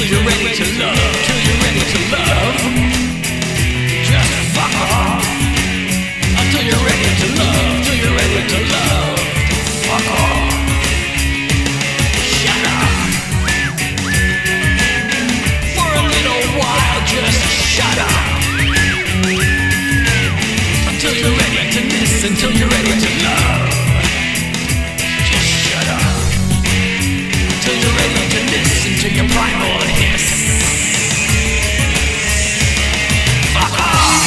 you're ready to love, till you're ready to love. Just fuck off. Until you're ready to love, till you're ready to love. Fuck off. Shut up. For a little while, just shut up. Until you're ready to listen, until you're ready to love. Just shut up. Until you're ready to listen to your primal hiss. Fuck off.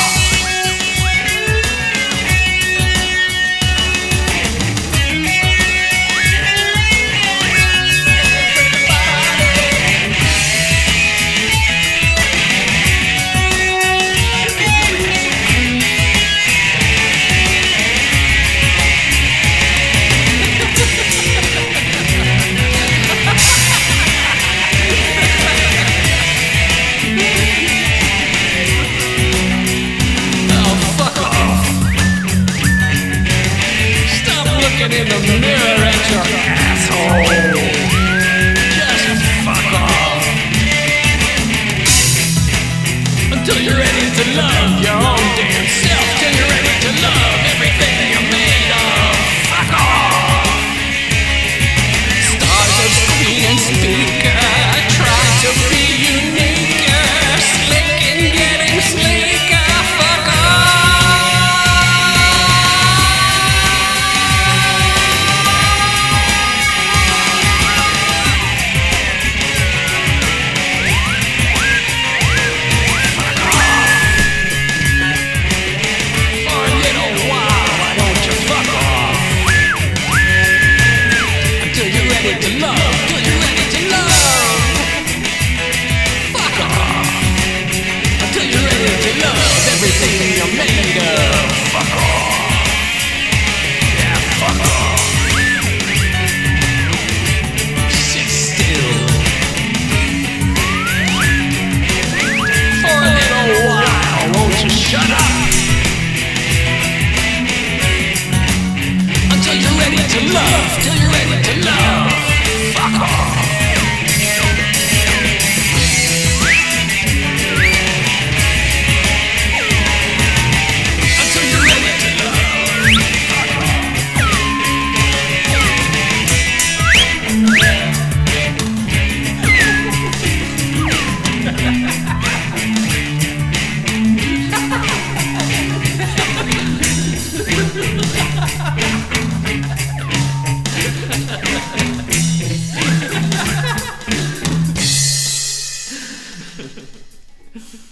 In the mirror at your asshole. Just fuck off. Until you're ready to love your own damn self. Till you're ready to love everything you're made of. Fuck off. Stars of screen and speaker try to be unique, slick and getting sleeker. Fuck off. To love, till you're ready to love. Fuck off. Until you're ready to love everything you're made of. Fuck off. Yeah, fuck off. Sit still for a little while. Won't you shut up? Until you're ready to love, till you're ready to love. Fuck off. Until you're ready to love. Fuck off.